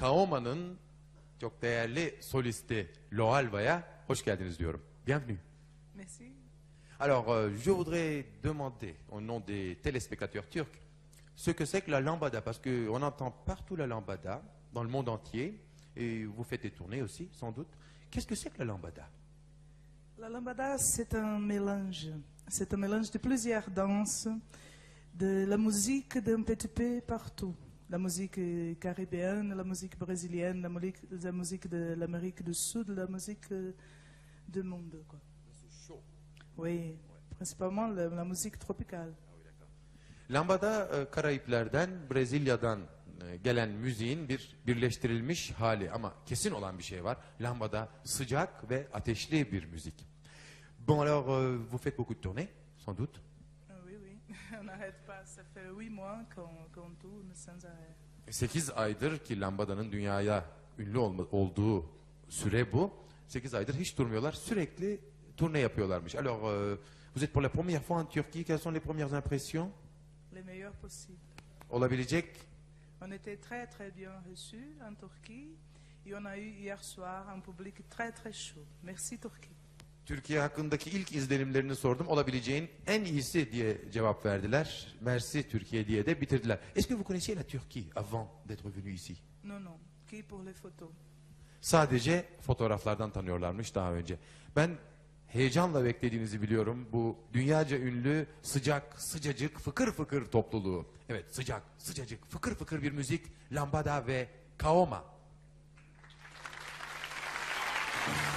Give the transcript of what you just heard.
Kaoma'nın çok değerli solisti Loalva'ya hoş geldiniz diyorum. Bienvenue. Merci. Alors, je voudrais demander, au nom des téléspectateurs turcs, ce que c'est que la lambada, parce qu'on entend partout la lambada, dans le monde entier, et vous faites des tournées aussi, sans doute. Qu'est-ce que c'est que la lambada? La lambada, c'est un mélange. C'est un mélange de plusieurs danses, de la musique d'un petit peu partout. La musique caribéenne, la musique brésilienne, la musique de l'Amérique du Sud, la musique du monde, quoi. C'est chaud. Oui, principalement la musique tropicale. Lambada, Karayipler'den, Brezilya'dan gelen müziğin bir birleştirilmiş hali ama kesin olan bir şey var. Lambada sıcak ve ateşli bir müzik. Bon alors, vous faites beaucoup de tournées, sans doute. Oui, oui, on n'arrête pas. Ça fait 8 mois qu'on tourne sans arrêt. 8 aydır ki Lambada'nın dünyaya ünlü olduğu süre bu. 8 aydır hiç durmuyorlar. Sürekli turne yapıyorlarmış. Alors, vous êtes pour la première fois en Turquie. Quelles sont les premières impressions? Les meilleurs possibles. Olabilecek. On était très très bien reçus en Turquie et on a eu hier soir un public très très chaud. Merci Turquie. Türkiye hakkındaki ilk izlenimlerini sordum. Olabileceğin en iyisi diye cevap verdiler. Merci Türkiye diye de bitirdiler. Est-ce que vous connaissiez la Turquie avant d'être venu ici? Non, non, qui pour les photos. Sadece fotoğraflardan tanıyorlarmış daha önce. Ben heyecanla beklediğinizi biliyorum. Bu dünyaca ünlü sıcak, sıcacık, fıkır fıkır topluluğu. Evet, sıcak, sıcacık, fıkır fıkır bir müzik. Lambada ve Kaoma.